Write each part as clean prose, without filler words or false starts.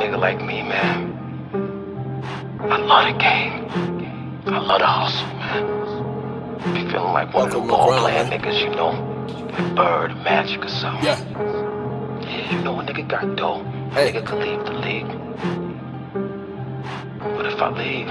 nigga like me, man. I love the game. I love the hustle, man. Be feeling like one of the ball playing niggas, you know, like Bird, Magic, or something. Yeah, you know a nigga got dough. A nigga can leave the league. But if I leave,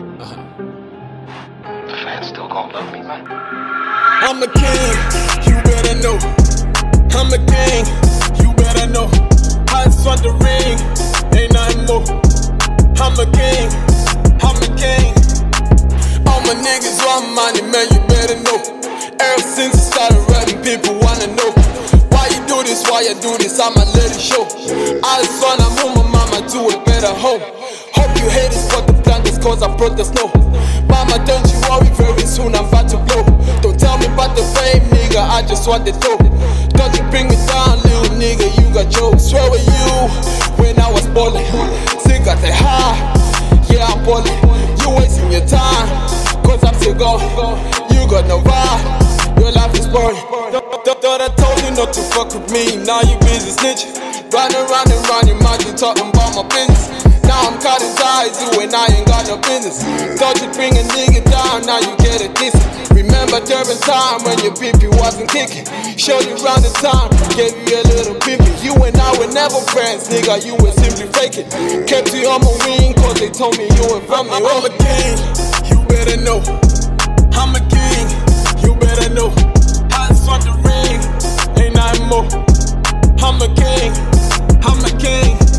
the fans still gon' love me, man. I'm a king, you better know. I'm a king, you better know. Eyes on the ring, ain't nothing more. I'm a king, I'm a king. All my niggas want money, man, you better know. Ever since I started rapping, people wanna know why you do this, why you do this, I'ma let it show. I just wanna move my mama to a better home. Hope you haters brought the blankets cause I brought the snow. Mama, don't you worry, very soon I'm about to blow. Don't tell me about the fame, nigga, I just want the dope. Don't you bring me down, little nigga, you got jokes. Where were you when I was ballin'? Still got the high, yeah, I'm ballin'. You wasting your time, cause I'm still gone. You got no vibe, your life is boring. Thought I told you not to fuck with me, now you busy snitching. Running around and round your mouth, you talking about my business. Now I'm cutting ties, you and I ain't got no business. Thought you'd bring a nigga down, now you get a distance. Remember during time when your PP wasn't kicking. Showed you round the time, gave you a little pimpy. You and I were never friends, nigga, you were simply faking. Kept you on my wing, cause they told me you were from me. I'm a king, you better know. I'm a king, you better know. Hands on the ring, ain't nothing more. I'm a king, I'm a king.